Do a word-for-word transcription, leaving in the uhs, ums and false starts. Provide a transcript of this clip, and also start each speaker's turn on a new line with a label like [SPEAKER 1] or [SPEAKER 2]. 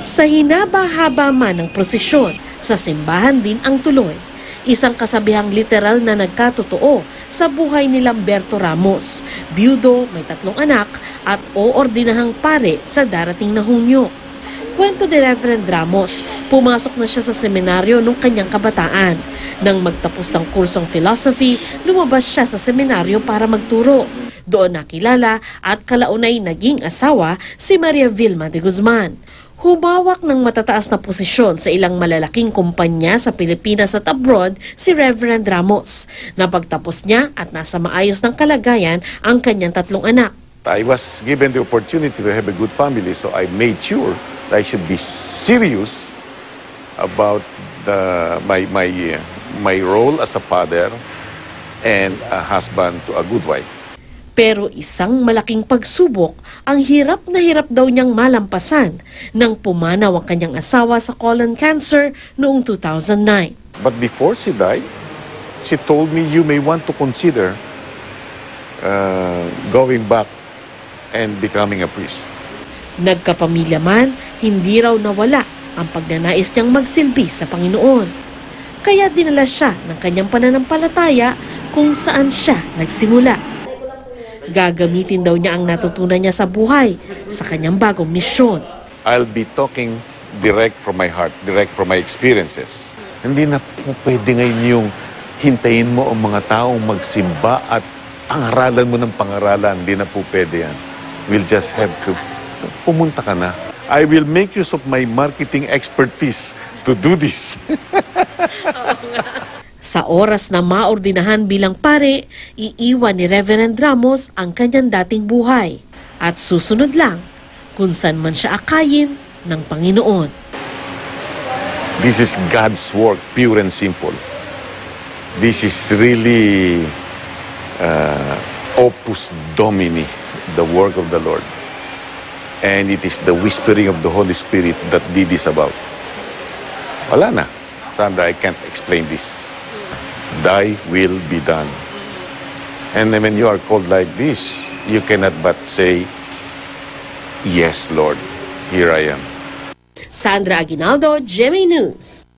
[SPEAKER 1] Sa hinaba-haba man ng prosesyon, sa simbahan din ang tuloy. Isang kasabihang literal na nagkatotoo sa buhay ni Lamberto Ramos, byudo, may tatlong anak at oordinahang pare sa darating na Hunyo. Kwento ni Reverend Ramos, pumasok na siya sa seminaryo nung kanyang kabataan. Nang magtapos ng kursong philosophy, lumabas siya sa seminaryo para magturo. Doon nakilala at kalaunay naging asawa si Maria Vilma de Guzman. Humawak ng matataas na posisyon sa ilang malalaking kumpanya sa Pilipinas at abroad si Reverend Ramos. Napagtapos niya at nasa maayos ng kalagayan ang kanyang tatlong anak.
[SPEAKER 2] I was given the opportunity to have a good family, so I made sure that I should be serious about the, my, my, uh, my role as a father and a husband to a good wife.
[SPEAKER 1] Pero isang malaking pagsubok ang hirap na hirap daw niyang malampasan nang pumanaw ang kanyang asawa sa colon cancer noong two thousand nine.
[SPEAKER 2] But before she died, she told me, you may want to consider uh, going back and becoming a priest.
[SPEAKER 1] Nagkapamilya man, hindi raw nawala ang pagnanais niyang magsilbi sa Panginoon. Kaya dinala siya ng kanyang pananampalataya kung saan siya nagsimula. Gagamitin daw niya ang natutunan niya sa buhay sa kanyang bagong misyon.
[SPEAKER 2] I'll be talking direct from my heart, direct from my experiences. Hindi na po pwede ngayon yung hintayin mo ang mga taong magsimba at pangaralan mo ng pangaralan. Hindi na po pwede yan. We'll just have to, pumunta ka na. I will make use of my marketing expertise to do this.
[SPEAKER 1] Sa oras na maordinahan bilang pare, iiwan ni Reverend Ramos ang kanyang dating buhay at susunod lang kung saan man siya akayin ng Panginoon.
[SPEAKER 2] This is God's work, pure and simple. This is really uh, opus domini, the work of the Lord. And it is the whispering of the Holy Spirit that did this about. Wala na. Sandra, I can't explain this. Thy will be done. And when you are called like this, you cannot but say, yes, Lord, here I am.
[SPEAKER 1] Sandra Aguinaldo, G M A News.